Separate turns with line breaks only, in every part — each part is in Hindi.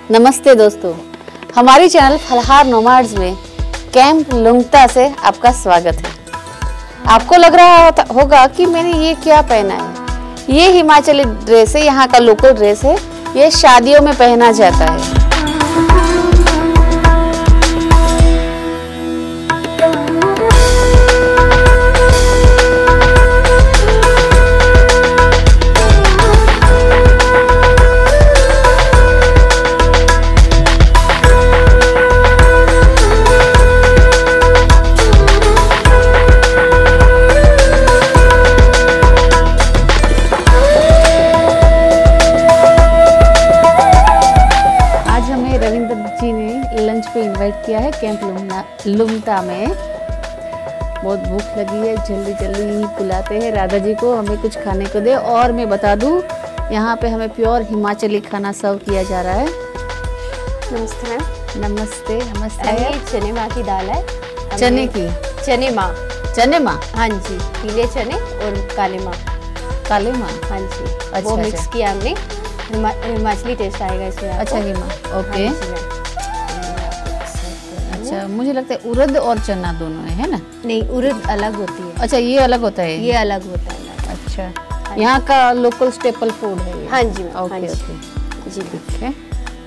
नमस्ते दोस्तों, हमारी चैनल फलहार नोमाड्स में कैंप लुंगता से आपका स्वागत है। आपको लग रहा होगा कि मैंने ये क्या पहना है। ये हिमाचली ड्रेस है, यहाँ का लोकल ड्रेस है। ये शादियों में पहना जाता है। जी ने लंच पे इनवाइट किया है कैंप लुंगता में। बहुत भूख लगी है, जल्दी जल्दी ही बुलाते हैं राधा जी को हमें कुछ खाने को दे। और मैं बता दूं, यहाँ पे हमें प्योर हिमाचली खाना सर्व किया जा रहा है।
नमस्ते मैम।
नमस्ते नमस्ते।
ये चने माँ की दाल है।
चने की?
चने माँ।
चने माँ?
हाँ जी, पीले चने और काले माँ।
काले माँ?
हाँ जी।
अच्छा,
वो मिक्स किया हमने, हिमाचली टेस्ट आएगा इसमें।
अच्छा ही माँ, ओके। अच्छा, मुझे लगता है उड़द और चना दोनों है ना?
नहीं, उड़द अलग होती है।
अच्छा, ये अलग होता है?
ये अलग होता है।
अच्छा, यहाँ का लोकल स्टेपल फूड है ये?
हाँ जी।
ओके ओके जी, ठीक है।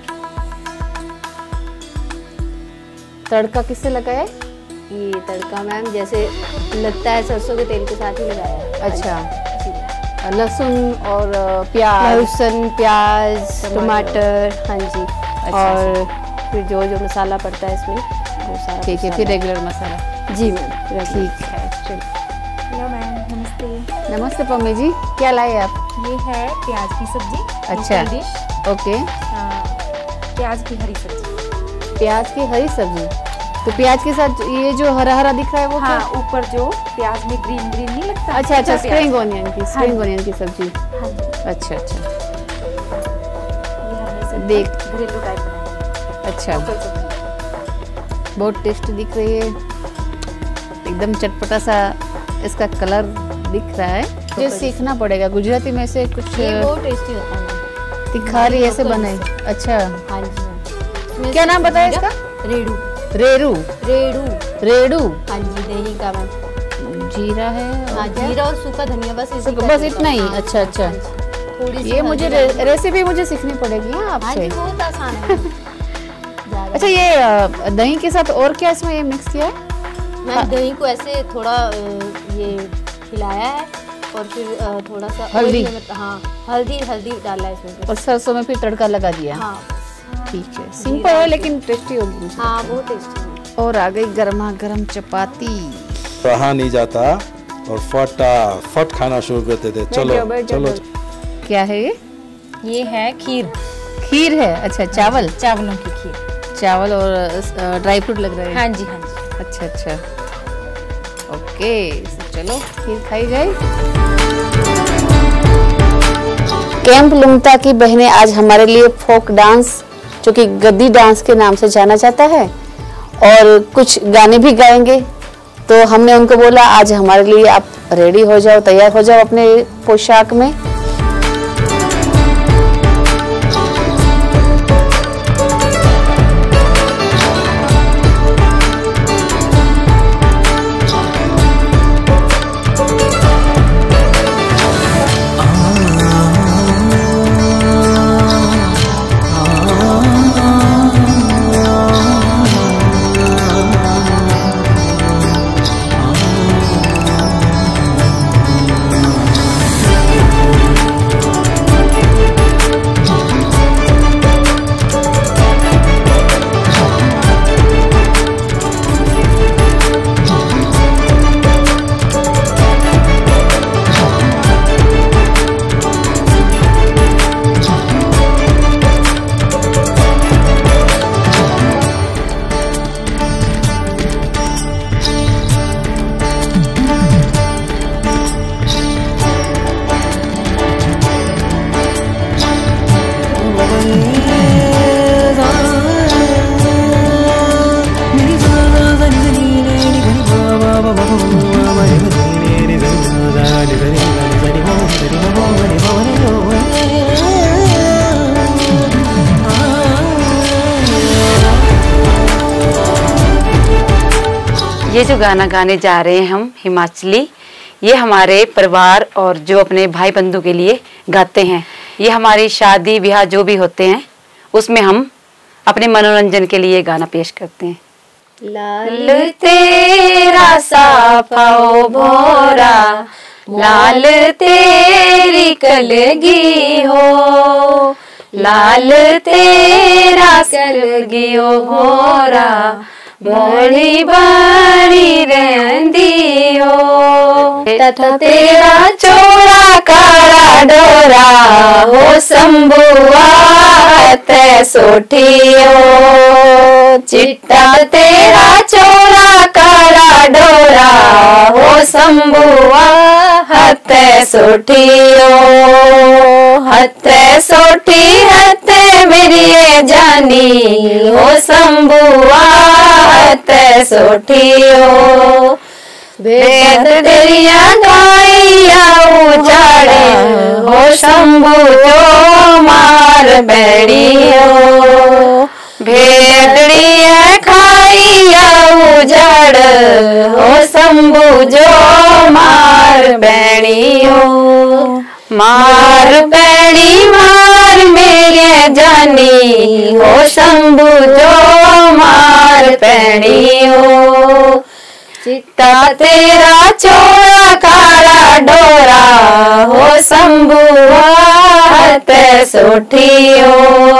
तड़का किससे लगाया है?
ये तड़का मैम जैसे लगता है सरसों के तेल के साथ ही लगाया है।
अच्छा, लहसुन और प्याज?
लहसुन, प्याज, टमाटर। हाँ जी। और फिर जो जो मसाला पड़ता है इसमें वो सारा।
ठीक है, फिर रेगुलर मसाला?
जी मैम,
ठीक है।
चलो।
हेलो मैम, नमस्ते।
नमस्ते पम्मी जी, क्या लाए आप?
ये है प्याज की सब्जी।
अच्छा, ओके।
प्याज की हरी सब्जी।
प्याज की हरी सब्जी? तो प्याज के साथ ये जो हरा हरा दिख रहा है वो?
हाँ, ऊपर जो प्याज में ग्रीन ग्रीन नहीं लगता?
अच्छा अच्छा, स्प्रिंग ऑनियन की? स्प्रिंग ऑनियन की सब्जी।
हाँ जी।
अच्छा अच्छा,
ये हमने
देख
घरेलू टाइप बनाया।
अच्छा, बहुत टेस्टी दिख रही है, एकदम चटपटा सा इसका कलर दिख रहा है। मुझे सीखना पड़ेगा गुजराती में से कुछ।
ये बहुत टेस्टी होता है।
तिखारी ऐसे बनाए? अच्छा,
हाँ जी।
क्या नाम बताया इसका?
रेड़ू।
रेड़ू?
रेड़ू।
रेड़ू?
हाँ जी, दही का मैम।
जीरा है?
हाँ, जीरा और सूखा धनिया, बस
बस इतना ही? अच्छा अच्छा,
थोड़ी
ये मुझे रेसिपी मुझे सीखनी पड़ेगी आपसे।
बहुत आसान है।
अच्छा, ये दही के साथ और क्या इसमें ये मिक्स किया है?
मैंने दही को ऐसे थोड़ा ये खिलाया है और फिर थोड़ा सा
हल्दी?
हाँ, हल्दी डाला है इसमें।
और सरसों में फिर तड़का लगा दिया?
हाँ।
ठीक है, सिंपल है लेकिन टेस्टी होगी।
हाँ, बहुत टेस्टी है।
और आ गई गर्मा गर्म चपाती।
रहा नहीं जाता और फटाफट खाना शुरू करते थे। चलो चलो।
क्या है ये?
ये है खीर।
खीर है? अच्छा, चावल?
चावलों की खीर।
चावल और ड्राई फ्रूट लग रहे हैं?
हाँ जी, हाँ जी।
अच्छा अच्छा, ओके। चलो खीर खाई जाए। कैंप लुंगता की बहनें आज हमारे लिए फोक डांस, जो कि गद्दी डांस के नाम से जाना जाता है, और कुछ गाने भी गाएंगे। तो हमने उनको बोला आज हमारे लिए आप रेडी हो जाओ, तैयार हो जाओ अपने पोशाक में।
जो गाना गाने जा रहे हैं हम हिमाचली, ये हमारे परिवार और जो अपने भाई बंधु के लिए गाते हैं। ये हमारी शादी ब्याह जो भी होते हैं उसमें हम अपने मनोरंजन के लिए गाना पेश करते हैं।
लाल तेरा साफाओ भोरा, लाल तेरी कलगी हो, लाल तेरा कलगी हो भोरा, बड़ी बड़ी रहंदी हो, तथा तेरा चोरा काला डोरा हो शंभुआ ते सोठियो, चिट्टा तेरा चोरा काला डोरा हो शंभुआ हते सोठियो, हते सोठी हते मेरी जानी हो शंभुआ हते सोठियो, भेद तेरिया गाइया उजाड़े हो शंभु जो मार बैड़ियो, भेड़िया खाइया उजाड़ हो शंभु जो मार बैड़ियो, मार बैड़ी मार मेरे जानी हो शंभु जो मार बैड़ियो, चिट्टा तेरा चोरा काला डोरा हो शंभुआ ते सोठियो,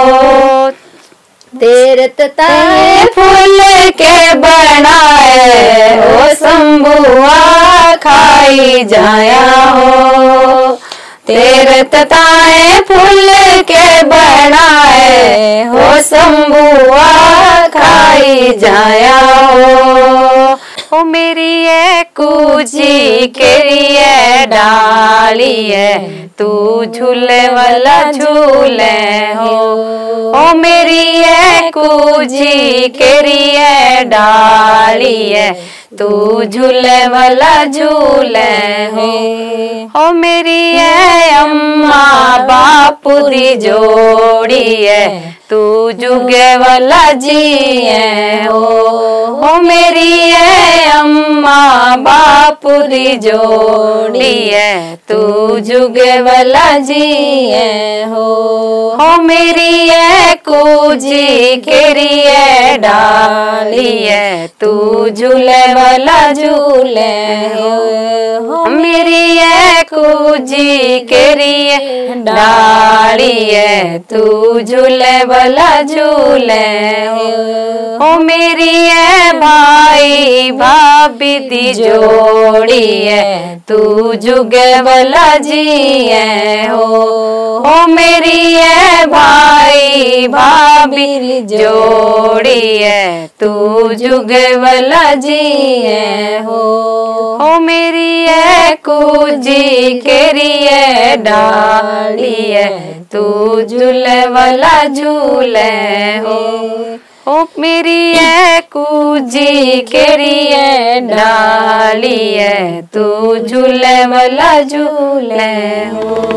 तेरे ताए फूल के बनाए हो शंभुआ खाई जाया हो, तेरे ताए फूल के बनाए हो शंभुआ खाई जाया हो, ओ मेरी है कूजी केरी है डाली है, तू झूले वाला झूले हो, ओ मेरी है कूजी केरी है डाली है, तू झूले वाला झूले हो, ओ मेरी है अम्मा बापू दी जोड़ी है, तू जुगे वाला जिए हो, ओ मेरी है अम्मा बापू दी जोड़ी है, तू जुगे वाला जिए हो, ओ मेरी है कूजी केरी है डाली है, तू झूले वाला झूले हो, मेरी है कूजी केरी है डाली है, तू झूले वाला झूले हो, ओ मेरी है भाई भाभी दी जोड़ी है, तू जुगे वाला जिए हो, ओ मेरी है भाई भाभी जोड़ी है, तू जुगे वाला जिए हो, ओ मेरी है कूजी केरी है डाली है, तू झूले वाला झूले हो, ओ मेरी है कूजी केरी है डाली है, तू झूले वाला झूले हो।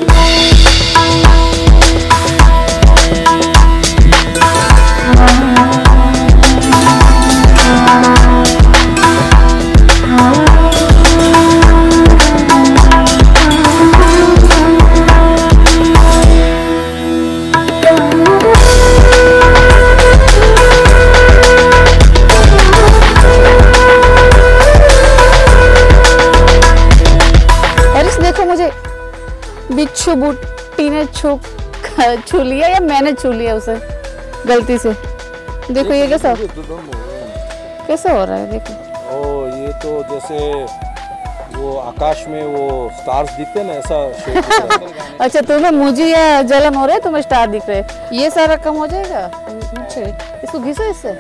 बिच्छू बुट्टी ने छू लिया या मैंने छू लिया उसे गलती से। देखो ये कैसा हो रहा है, देखो।
ओ ये तो जैसे वो आकाश में वो स्टार्स दिखते हैं ना, ऐसा।
अच्छा तुम्हें मुझे या जलन हो रहा है, तुम्हें स्टार दिख रहे हैं, ये सारा कम हो जाएगा। अच्छा इसको घिसो इससे।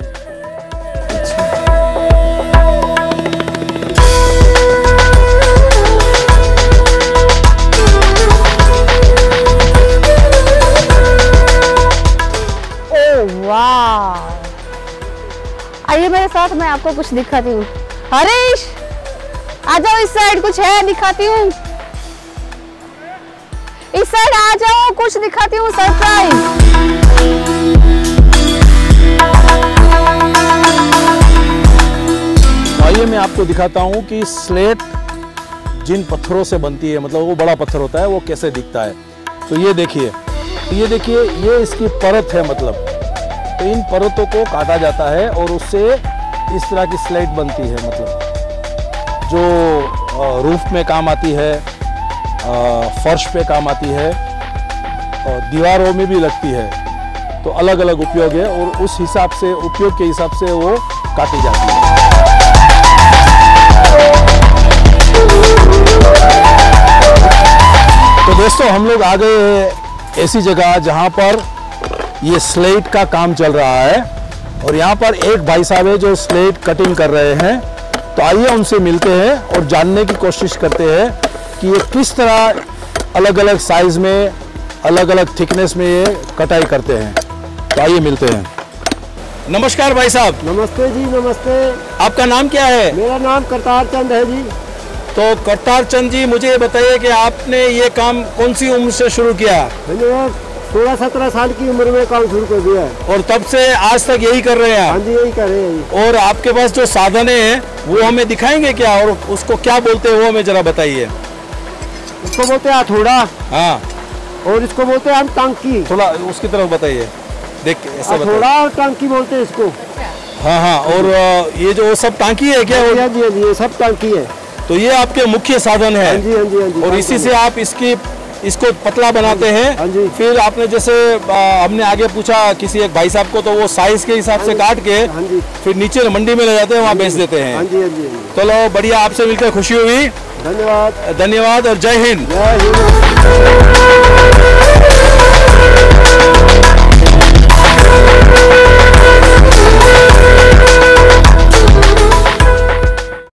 वाह, आइए मेरे साथ, मैं आपको कुछ दिखाती हूँ। हरीश आ जाओ इस साइड, कुछ है दिखाती हूँ। इस साइड आ जाओ, कुछ दिखाती हूँ सरप्राइज।
आइए आइए मैं आपको दिखाता हूँ कि स्लेट जिन पत्थरों से बनती है, मतलब वो बड़ा पत्थर होता है, वो कैसे दिखता है। तो ये देखिए, ये इसकी परत है, मतलब तो इन परतों को काटा जाता है और उससे इस तरह की स्लेट बनती है, मतलब जो रूफ में काम आती है, फर्श पे काम आती है और दीवारों में भी लगती है। तो अलग अलग उपयोग है और उस हिसाब से, उपयोग के हिसाब से वो काटी जाती है। तो दोस्तों, हम लोग आ गए हैं ऐसी जगह जहां पर ये स्लेट का काम चल रहा है और यहाँ पर एक भाई साहब है जो स्लेट कटिंग कर रहे हैं। तो आइए उनसे मिलते हैं और जानने की कोशिश करते हैं कि ये किस तरह अलग अलग साइज में, अलग अलग थिकनेस में ये कटाई करते हैं। तो आइए मिलते हैं। नमस्कार भाई साहब।
नमस्ते जी, नमस्ते।
आपका नाम क्या है?
मेरा नाम करतार चंद है जी।
तो करतार चंद जी, मुझे ये बताइए कि आपने ये काम कौन सी उम्र से शुरू किया?
मैंने 16-17 साल की उम्र में काम शुरू कर दिया है।
और तब से आज तक यही कर रहे हैं आप?
हाँ जी, यही कर रहे हैं।
और आपके पास जो साधन है वो हमें दिखाएंगे क्या, और उसको क्या बोलते हैं वो हमें जरा बताइए।
इसको बोलते हैं हथौड़ा।
हाँ।
और इसको बोलते हैं हम टांकी।
थोड़ा उसकी तरफ बताइए, देख ऐसा
हथौड़ा और टांकी बोलते हैं इसको।
हाँ हाँ। और ये जो सब टांकी है क्या?
हाँ जी, ये सब टांकी है।
तो ये आपके मुख्य साधन है?
हाँ जी, हाँ जी, हाँ जी।
और इसी से आप इसको पतला बनाते हैं।
हाँ जी।
फिर आपने जैसे हमने आगे पूछा किसी एक भाई साहब को, तो वो साइज के हिसाब से काट के फिर नीचे मंडी में ले जाते हैं, वहाँ बेच देते हैं।
हाँ जी, हाँ जी।
चलो बढ़िया, आपसे मिलकर खुशी हुई।
धन्यवाद।
धन्यवाद और जय हिंद।
जय हिंद।